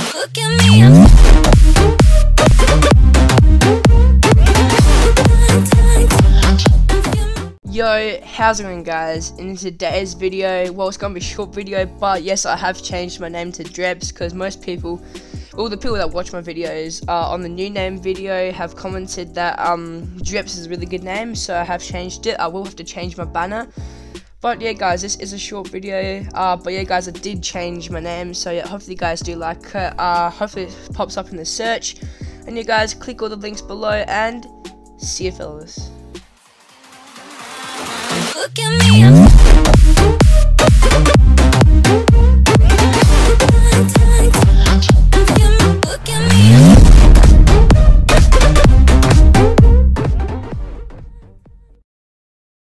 Look at me, I'm Yo, how's it going, guys? In today's video, well, it's gonna be a short video, but yes, I have changed my name to Drebs because most people, all the people that watch my videos on the new name video have commented that Drebs is a really good name, so I have changed it. I will have to change my banner. But yeah, guys, this is a short video. But yeah, guys, I did change my name, so yeah, hopefully you guys do like it. Hopefully it pops up in the search. And you guys, click all the links below, and see you fellas. look at me, I'm